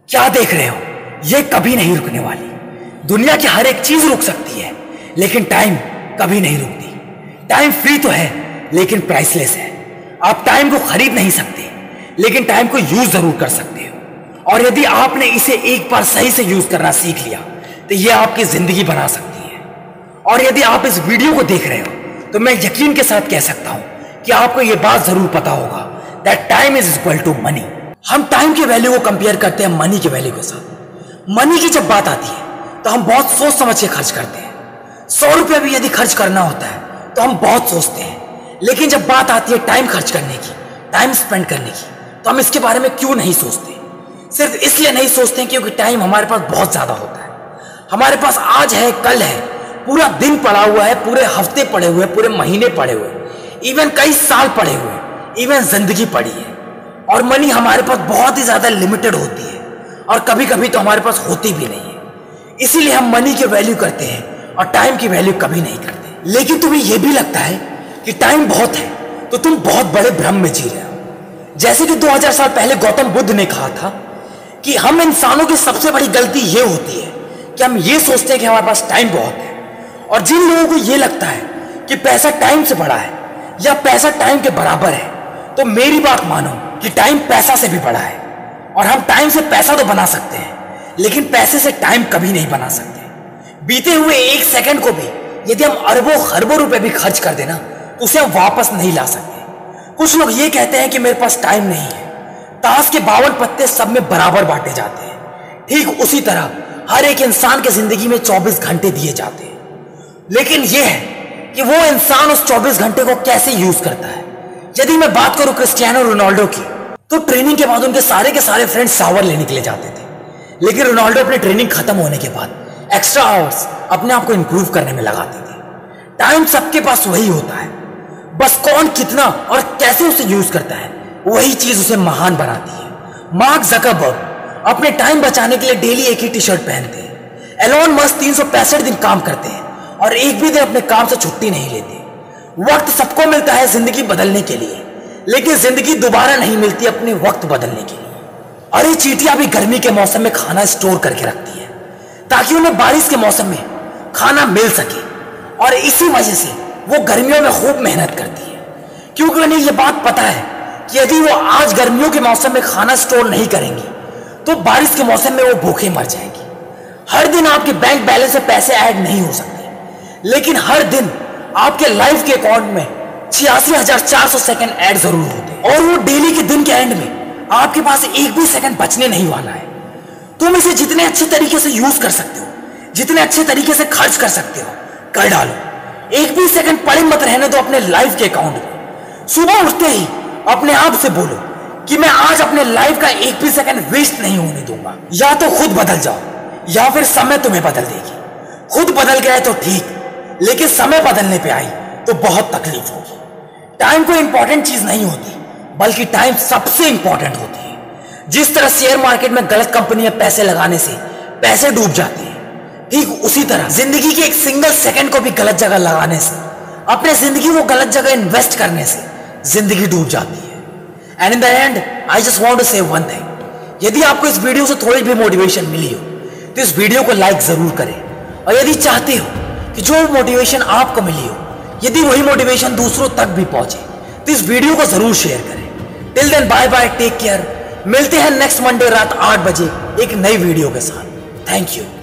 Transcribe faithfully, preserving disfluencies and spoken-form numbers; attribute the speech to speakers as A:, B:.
A: क्या देख रहे हो? ये कभी नहीं रुकने वाली। दुनिया की हर एक चीज रुक सकती है, लेकिन टाइम कभी नहीं रुकती। टाइम फ्री तो है, लेकिन प्राइसलेस है। आप टाइम को खरीद नहीं सकते, लेकिन टाइम को यूज जरूर कर सकते हो। और यदि आपने इसे एक बार सही से यूज करना सीख लिया, तो ये आपकी जिंदगी बना सकती है। और यदि आप इस वीडियो को देख रहे हो, तो मैं यकीन के साथ कह सकता हूं कि आपको यह बात जरूर पता होगा that time is equal to money. हम टाइम के वैल्यू को कंपेयर करते हैं मनी के वैल्यू के साथ। मनी की जब बात आती है तो हम बहुत सोच समझ के खर्च करते हैं। सौ रुपये भी यदि खर्च करना होता है तो हम बहुत सोचते हैं, लेकिन जब बात आती है टाइम खर्च करने की, टाइम स्पेंड करने की, तो हम इसके बारे में क्यों नहीं सोचते? सिर्फ इसलिए नहीं सोचते क्योंकि टाइम हमारे पास बहुत ज्यादा होता है। हमारे पास आज है, कल है, पूरा दिन पड़ा हुआ है, पूरे हफ्ते पड़े हुए, पूरे महीने पड़े हुए, इवन कई साल पड़े हुए, इवन जिंदगी पड़ी है। और मनी हमारे पास बहुत ही ज्यादा लिमिटेड होती है, और कभी कभी तो हमारे पास होती भी नहीं है। इसीलिए हम मनी की वैल्यू करते हैं और टाइम की वैल्यू कभी नहीं करते। लेकिन तुम्हें यह भी लगता है कि टाइम बहुत है, तो तुम बहुत बड़े भ्रम में जी रहे हो। जैसे कि दो हज़ार साल पहले गौतम बुद्ध ने कहा था कि हम इंसानों की सबसे बड़ी गलती यह होती है कि हम ये सोचते हैं कि हमारे पास टाइम बहुत है। और जिन लोगों को यह लगता है कि पैसा टाइम से बड़ा है या पैसा टाइम के बराबर है, तो मेरी बात मानो कि टाइम पैसा से भी बड़ा है। और हम टाइम से पैसा तो बना सकते हैं, लेकिन पैसे से टाइम कभी नहीं बना सकते। बीते हुए एक सेकंड को भी यदि हम अरबों खरबों रुपए भी खर्च कर देना, तो उसे हम वापस नहीं ला सकते। कुछ लोग ये कहते हैं कि मेरे पास टाइम नहीं है। ताश के बावन पत्ते सब में बराबर बांटे जाते हैं। ठीक उसी तरह हर एक इंसान की जिंदगी में चौबीस घंटे दिए जाते हैं, लेकिन यह है कि वो इंसान उस चौबीस घंटे को कैसे यूज करता है। यदि मैं बात करूं क्रिस्टियानो रोनाल्डो की, तो ट्रेनिंग के बाद उनके सारे के सारे फ्रेंड्स शावर लेने के लिए जाते थे, लेकिन रोनाल्डो अपनी ट्रेनिंग खत्म होने के बाद एक्स्ट्रा आवर्स अपने आप को इंप्रूव करने में लगाते थे। टाइम सबके पास वही होता है, बस कौन कितना और कैसे उसे यूज करता है, वही चीज उसे महान बनाती है। मार्क जकरबर्ग अपने टाइम बचाने के लिए डेली एक ही टी शर्ट पहनते हैं। एलोन मस्क तीन सौ पैंसठ दिन काम करते हैं और एक भी दिन अपने काम से छुट्टी नहीं लेते। वक्त सबको मिलता है जिंदगी बदलने के लिए, लेकिन जिंदगी दोबारा नहीं मिलती अपने वक्त बदलने के लिए। अरे चींटियां भी गर्मी के मौसम में खाना स्टोर करके रखती है ताकि उन्हें बारिश के मौसम में खाना मिल सके, और इसी वजह से वो गर्मियों में खूब मेहनत करती है, क्योंकि उन्हें यह बात पता है कि यदि वो आज गर्मियों के मौसम में खाना स्टोर नहीं करेंगी, तो बारिश के मौसम में वो भूखे मर जाएंगी। हर दिन आपके बैंक बैलेंस में पैसे ऐड नहीं हो सकते, लेकिन हर दिन आपके लाइफ के अकाउंट में छियासी हजार चार सौ सेकंड ऐड जरूर होते हैं, और वो डेली के दिन के एंड में आपके पास एक भी सेकंड बचने नहीं वाला है। तुम इसे जितने अच्छे तरीके से यूज कर सकते हो, जितने अच्छे तरीके से खर्च कर सकते हो, कर डालो। एक भी सेकंड पड़े मत रहने दो अपने लाइफ के अकाउंट में। सुबह उठते ही अपने आप से बोलो कि मैं आज अपने लाइफ का एक भी सेकंड वेस्ट नहीं होने दूंगा। या तो खुद बदल जाओ, या फिर समय तुम्हें बदल देगी। खुद बदल गए तो ठीक, लेकिन समय बदलने पे आई तो बहुत तकलीफ होगी। टाइम कोई इंपॉर्टेंट चीज नहीं होती, बल्कि टाइम सबसे इंपॉर्टेंट होती है। जिस तरह शेयर मार्केट में गलत कंपनी में पैसे लगाने से पैसे डूब जाते हैं, ठीक उसी तरह जिंदगी के एक सिंगल सेकंड को भी गलत जगह लगाने से, अपने जिंदगी को गलत जगह इन्वेस्ट करने से जिंदगी डूब जाती है। And in the end I just want to say one thing, यदि आपको इस वीडियो से थोड़ी भी मोटिवेशन मिली हो, तो इस वीडियो को लाइक जरूर करें। और यदि चाहते हो कि जो मोटिवेशन आपको मिली हो, यदि वही मोटिवेशन दूसरों तक भी पहुंचे, तो इस वीडियो को जरूर शेयर करें। Till then bye bye, take care. मिलते हैं नेक्स्ट मंडे रात आठ बजे एक नई वीडियो के साथ। Thank you.